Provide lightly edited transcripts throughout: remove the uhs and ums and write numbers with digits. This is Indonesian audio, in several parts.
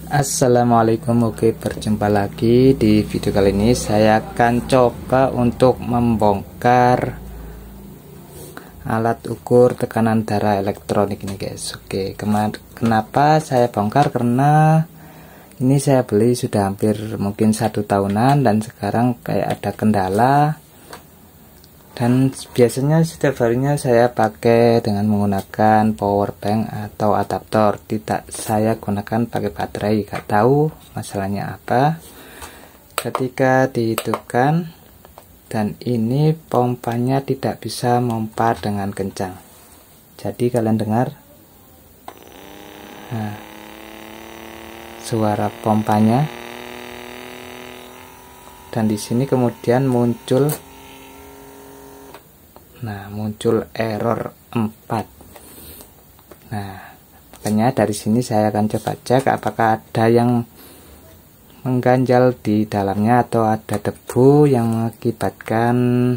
Assalamualaikum, oke, berjumpa lagi. Di video kali ini saya akan coba untuk membongkar alat ukur tekanan darah elektronik ini guys. Oke, kenapa saya bongkar, karena ini saya beli sudah hampir mungkin 1 tahunan dan sekarang kayak ada kendala. Dan biasanya setiap harinya saya pakai dengan menggunakan power bank atau adaptor, tidak saya gunakan pakai baterai. Gak tahu masalahnya apa. Ketika dihidupkan, dan ini pompanya tidak bisa memompa dengan kencang. Jadi kalian dengar, nah, suara pompanya. Dan di sini kemudian muncul error 4. Nah, makanya dari sini saya akan coba cek apakah ada yang mengganjal di dalamnya atau ada debu yang mengakibatkan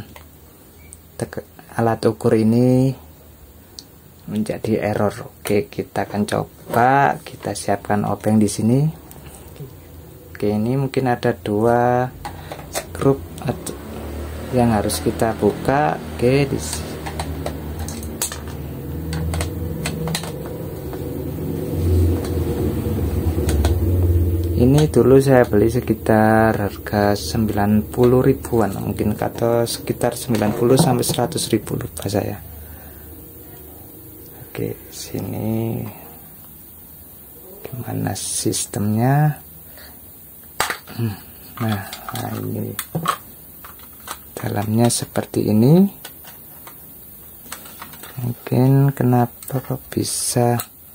alat ukur ini menjadi error. Oke, kita akan coba, kita siapkan obeng di sini. Oke, ini mungkin ada 2 skrup yang harus kita buka. Oke, ini dulu saya beli sekitar harga 90 ribuan mungkin, atau sekitar 90 sampai 100 ribu, lupa saya. Oke, sini gimana sistemnya. Nah, ini dalamnya seperti ini. Mungkin kenapa kok bisa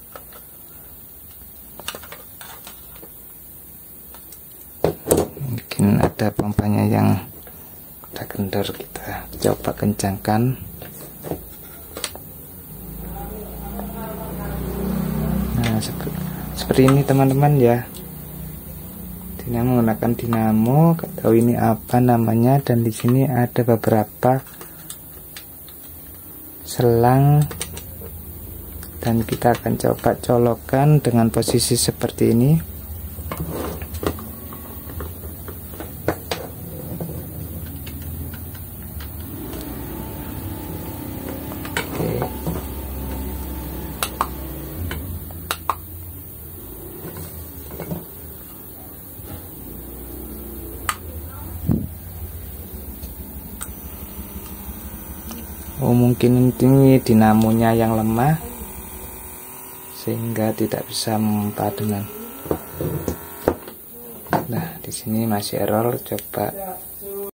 mungkin ada pompanya yang udah kendor. Kita coba kencangkan. Nah, seperti ini teman-teman ya. Ini menggunakan dinamo, gak tahu ini apa namanya. Dan di sini ada beberapa selang, dan kita akan coba colokkan dengan posisi seperti ini. Oh, mungkin ini dinamonya yang lemah sehingga tidak bisa memompa dengan. Nah, di sini masih error. Coba